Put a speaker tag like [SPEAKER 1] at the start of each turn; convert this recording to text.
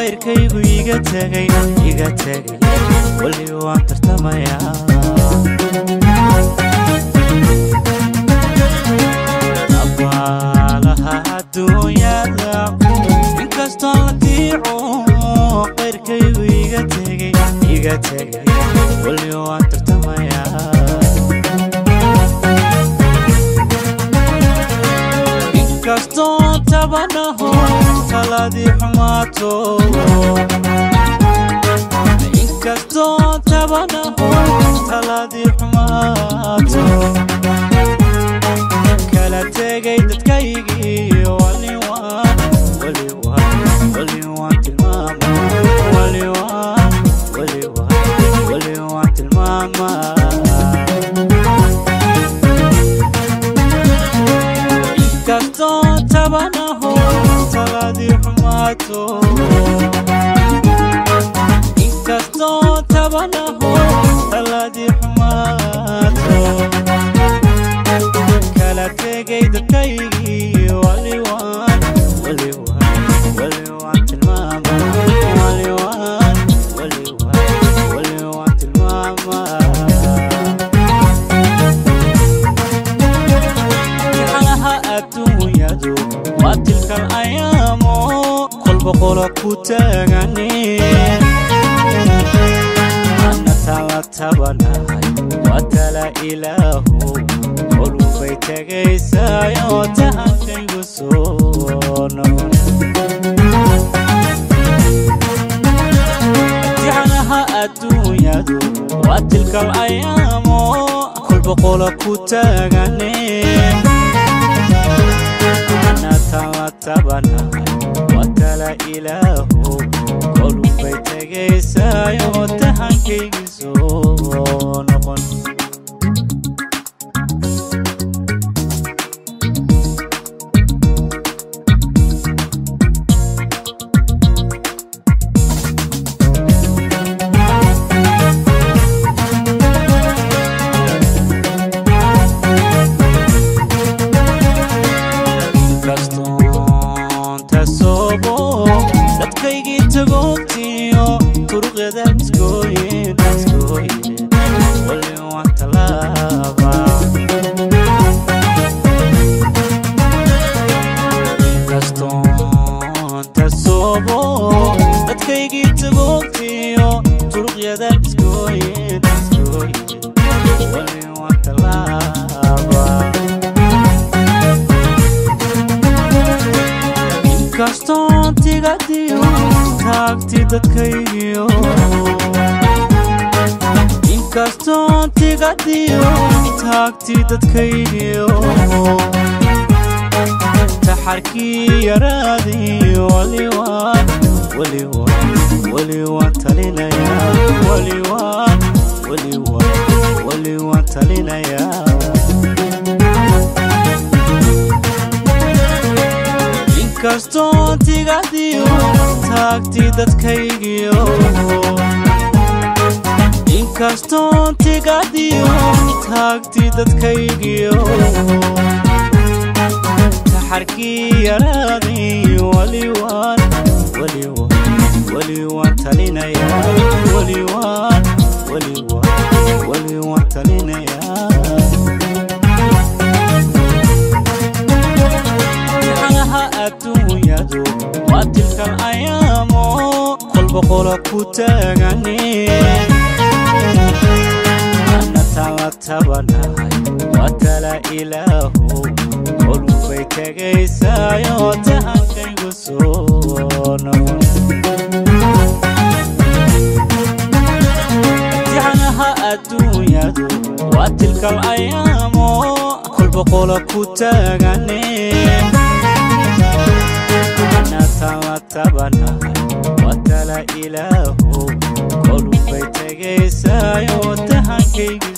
[SPEAKER 1] غيركيgu iga tagay wali waan tartamaya abalaha dunyada inkastoo la tiico غيركيgu iga tagay wali waan tartamaya inkastoo tabanaho taladi xumato inkastoo tabanaho taladi xumato kala tegay dadkaygii wali waan tilmaama wali waan tilmaama inkastoo tabanaho taladi xumato inkastoo tabanaho taladi xumato kala tegay dadkaygii wali waan tilmaama wali waan tilmaama xalaha adduunyadu waa tilka ayaamo qolba qola ku taagane ana tala tabanahay waa tala ilaahu qolubay tagaysaayo tahankaygu soo noqon xalaha adduunyadu waa tilka ayaamo qolba qola ku taagane tabanahay waa tala ilaahu qolubay tagaysaayo tahankaygu soo noqon dadkaygii tagoogtiyo turuqyada iskooyin wali waan talaaba inkastoon tasoobo dadkaygii tagoogtiyo turuqyada iskooyin wali waan talaaba inkastoo tigadiyo taagti dadkaygiyo inkastoo tigadiyo taagti dadkaygiyo taxarkii yaraadii wali waan talinaya wali waan talinaya inkastoo tigadiyo taagti dadkaygiyo inkastoo tigadiyo taagti dadkaygiyo taxarkii yaraadii wali waan talinaya wali waan talinaya adduunyadu waa tilka ayaamo qolba qola ku taagane ana tala tabanahay waa tala ilaahu qolubay tagaysaayo tahankaygu soo noqon xalaha adduunyadu waa tilka ayaamo qolba qola ku taagane tabanahay waa tala ilaahu qolubay tagaysaayo tahankaygu